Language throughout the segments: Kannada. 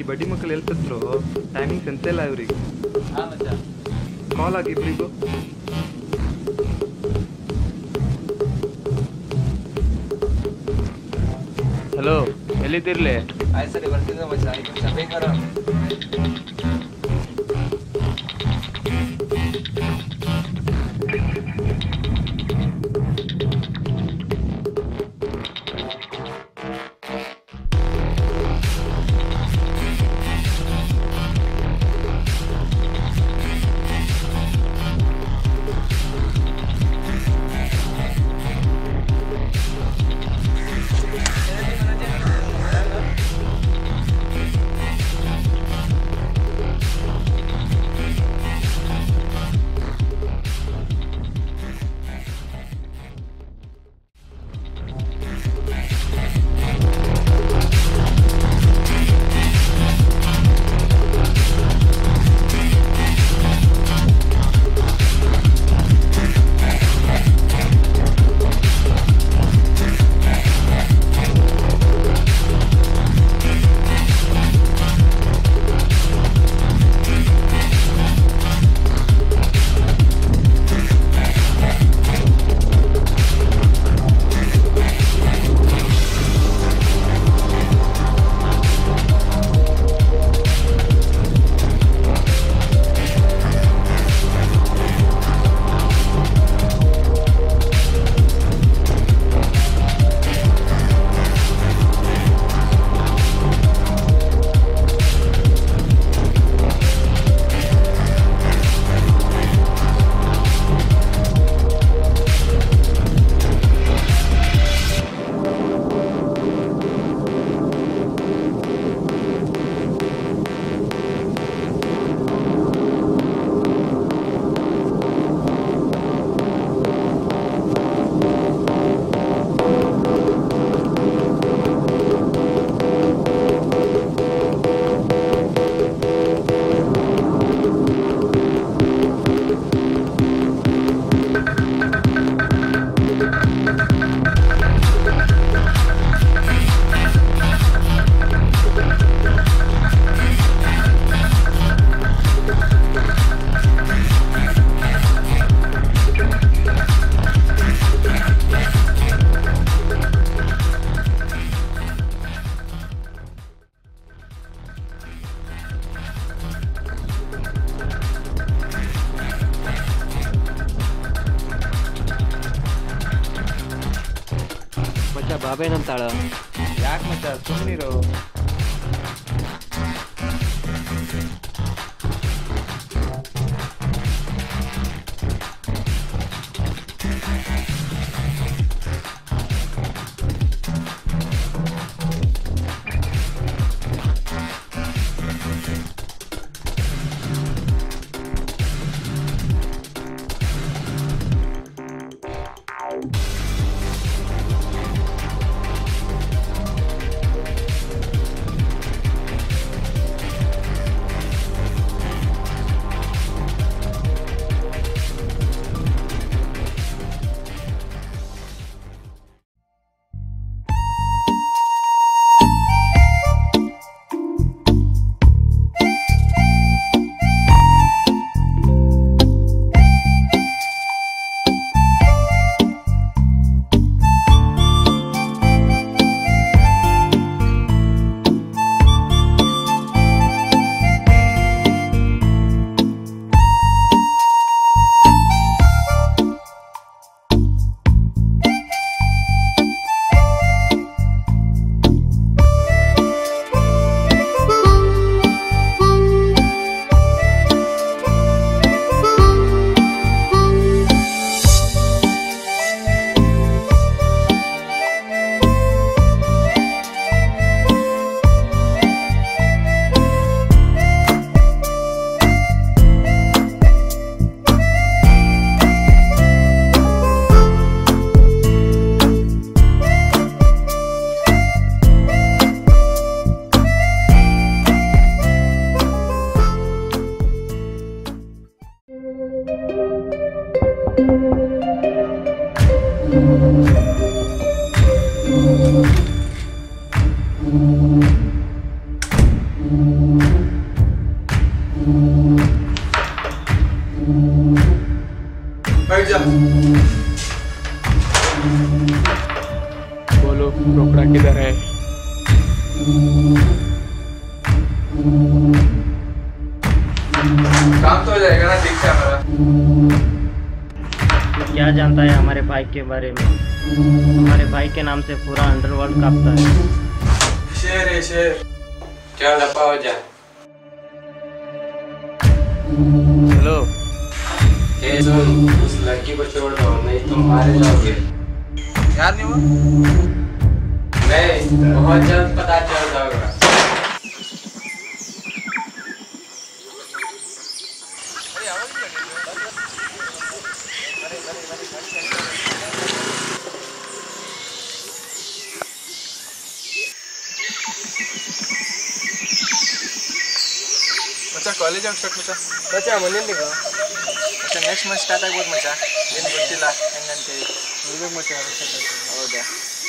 ಬಡ್ಡಿ ಮಕ್ಕಳು ಎಲ್ತಿದ್ರು ಟೈಮಿಂಗ್ ಸೆನ್ಸೇ ಇಲ್ಲ ಇವ್ರಿಗೆ. ಕಾಲ್ ಆಗಿ ಇಬ್ರಿಗೂ. ಹಲೋ, ಎಲ್ಲಿದ್ದಿರ್ಲಿ? ಆಯ್ತು ಸರಿ, ಬರ್ತಿದ್ದ ಮಚ್ಚ. ಆಯ್ತು ಬೇಕಾರ ಬಾಬೇನಂತಾಳ. ಯಾಕೆ ಮಚ್ಚ ಸುಮ್ಮನಿರು. हो जाएगा ना देख कैमरा। क्या जानता है हमारे भाई के बारे में? हमारे भाई के नाम से पूरा अंडरवर्ल्ड कांपता है। शेर है शेर। क्या दफा हो जा। हेलो ये सुन, उस लड़की को छोड़ दो नहीं तुम मारे जाओगे। यार नहीं हुआ? नहीं, बहुत जल्द पता चल जाएगा। ಮಚ್ಚ ಕಾಲೇಜ್ ಆಗಿ ಸ್ಟಾರ್ಟ್ ಮಚ್ಚ ಮಚ್ಚ ಮುಂದಿನ ತಿಂಗಳು ಮಚ್ಚ ನೆಕ್ಸ್ಟ್ ಮಂತ್ ಸ್ಟಾರ್ಟ್ ಆಗ್ಬೋದು ಮಚ್ಚ ಏನು ಗೊತ್ತಿಲ್ಲ ಹೆಂಗಂತೇಳಿ ನೋಡ್ಬೇಕು ಮಚ್ಚ ಹೌದಾ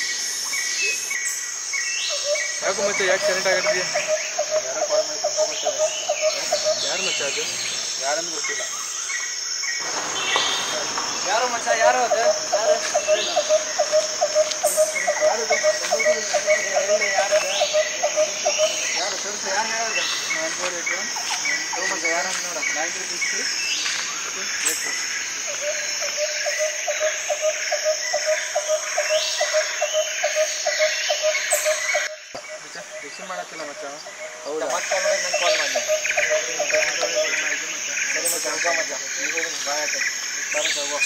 ಯಾಕೋ ಮಚ್ಚ ಯಾಕೆ ಕರೆಂಟ್ ಆಗತ್ತಿದೆಯಾ ಯಾರೋ ಕಾಲ್ ಮಾಡಿ ಯಾರು ಮಚ್ಚ ಅದು ಯಾರಂತ ಗೊತ್ತಿಲ್ಲ ಯಾರು ಮಚ್ಚ ಯಾರು ಅದು ಯಾರು ರಿಸೀವ್ ಮಾಡತ್ತಿಲ್ಲ ಮಚ್ಚ ಹೌದಾ ಮತ್ತೆ ನಂಗೆ ಕಾಲ್ ಮಾಡಿ ಸರಿ ಮಚ್ಚ ಹೋಗೋ ಮಚ್ಚ ನೀವು ಬಾಯ್ ಆಯ್ತು ಬಾ ಮಚ್ಚ ಹೋಗೋ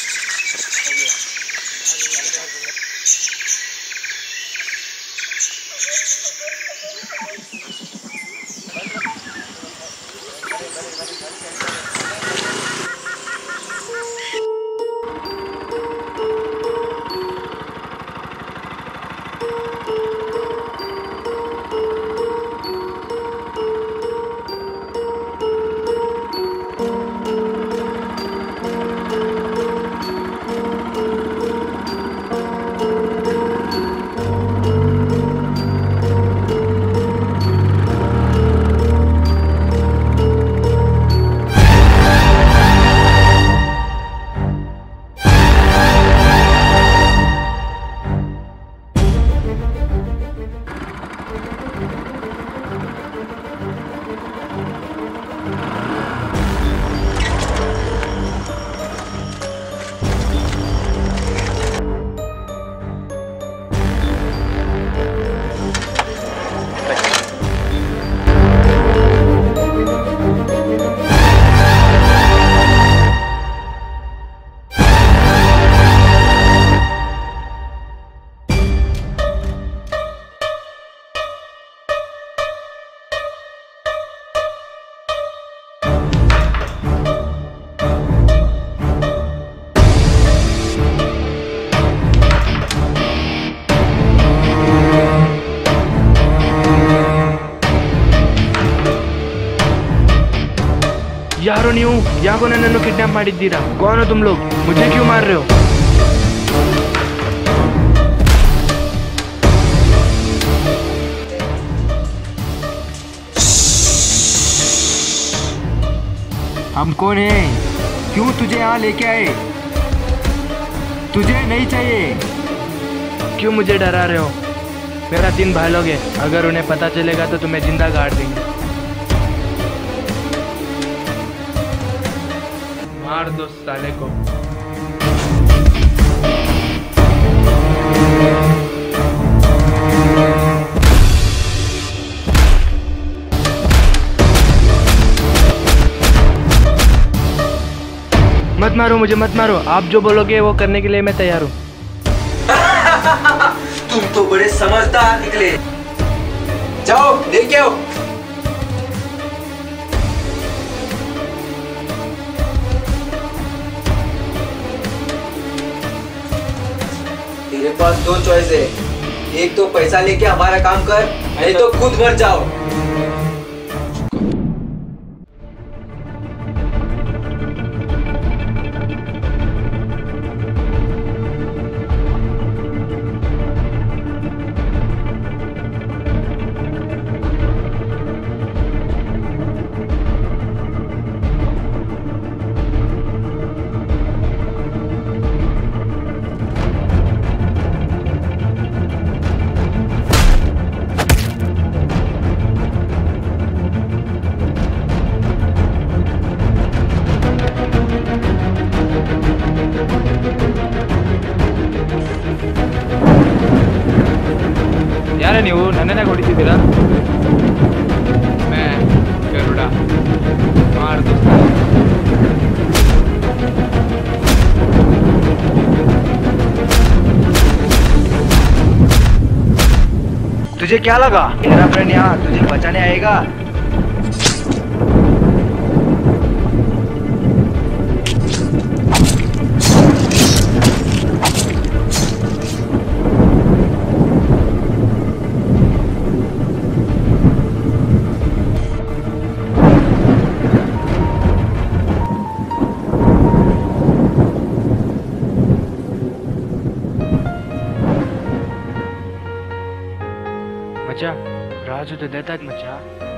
ಯಾರೋ ನೀವು ಯಾಕೋ ನನ್ನನ್ನು ಕಿಡ್ನಾಪ್ ಮಾಡಿದ್ದೀರಾ कौन हो तुम लोग मुझे क्यों मार रहे हो हम कौन हैं? क्यों तुझे यहाँ लेके आए? तुझे नहीं चाहिए। क्यों मुझे डरा रहे हो मेरा 3 भाई लोग हैं अगर उन्हें पता चलेगा तो तुम्हें जिंदा गाड़ देंगे मार दो साले को मत मारो मुझे मत मारो आप जो बोलोगे वो करने के लिए मैं तैयार हूँ तुम तो बड़े समझदार निकले जाओ लेके आओ तेरे पास 2 चॉइस है एक तो पैसा लेके हमारा काम कर नहीं तो खुद मर जाओ तुझे क्या लगा मेरा फ्रेंड यहाँ तुझे बचाने आएगा? मचा राजू तो देतात मचा.